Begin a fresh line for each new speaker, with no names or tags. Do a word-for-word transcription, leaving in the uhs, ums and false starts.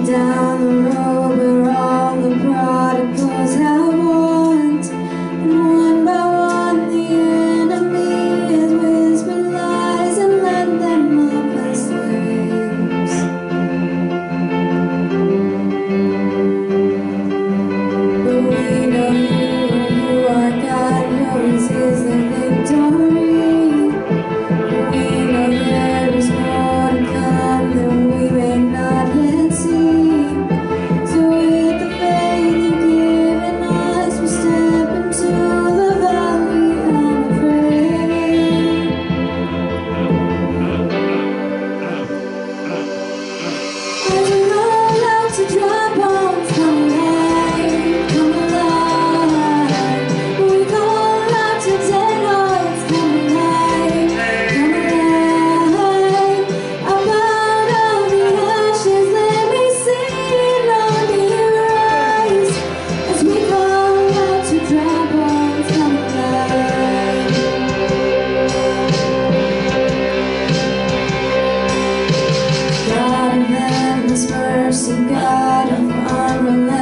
down the road where all the prodigals have walked, and one by one the enemy has whispered lies and led them up as slaves. But we know you, you are God, yours is the victory. We know there is more to come than we may not yet see. So with the faith you've given us, we step into the valley unafraid. As we roll out to dry bones, come alive, come alive. We call out to dead hearts, come alive, come alive. Out of the ashes, let me see lonely rise. As we call out to dry bones, come alive. God of endless mercy, God of unrelenting